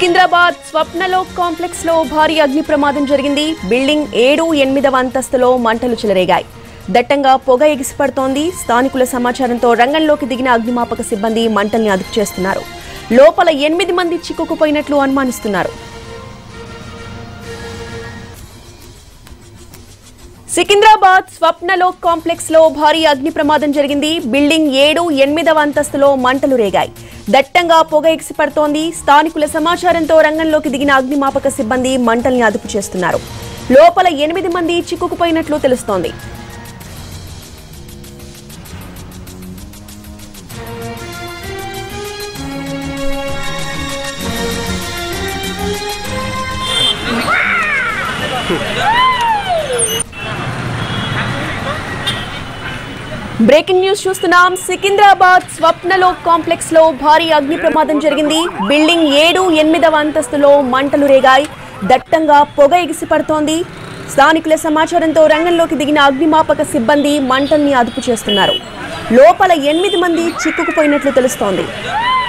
Secunderabad Swapnalok complex లో భారీ అగ్ని ప్రమాదం జరిగింది. బిల్డింగ్ 7, 8వ అంతస్తులో మంటలు చెలరేగాయి. దట్టంగా పొగ ఎగిసిపడుతోంది. స్థానికుల సమాచారంతో రంగంలోకి దిగిన అగ్నిమాపక సిబ్బంది మంటల్ని అదుపు చేస్తున్నారు. లోపల 8 మంది చిక్కుకుపోయినట్లు అనుమానిస్తున్నారు. సికింద్రాబాద్ స్వప్నలోక్ కాంప్లెక్స్ లో భారీ అగ్ని ప్రమాదం జరిగింది. బిల్డింగ్ 7, 8వ అంతస్తులో మంటలు రేగాయి. దట్టంగా పొగ ఎగిసిపడుతోంది. స్థానికుల సమాచారంతో రంగంలోకి దిగిన అగ్నిమాపక సిబ్బంది మంటల్ని అదుపు చేస్తున్నారు. లోపల 8 మంది చిక్కుకుపోయినట్లు తెలుస్తోంది. బ్రేకింగ్ న్యూస్ చూస్తున్నాం. సికింద్రాబాద్ స్వప్నలోక్ కాంప్లెక్స్ లో భారీ అగ్ని ప్రమాదం జరిగింది. బిల్డింగ్ 7, 8వ అంతస్తులో మంటలు రేగాయి. దట్టంగా పొగ ఎగిసిపడుతోంది. స్థానికుల సమాచారంతో రంగంలోకి దిగిన అగ్నిమాపక సిబ్బంది మంటల్ని అదుపు చేస్తున్నారు. లోపల 8 మంది చిక్కుకుపోయినట్లు తెలుస్తోంది.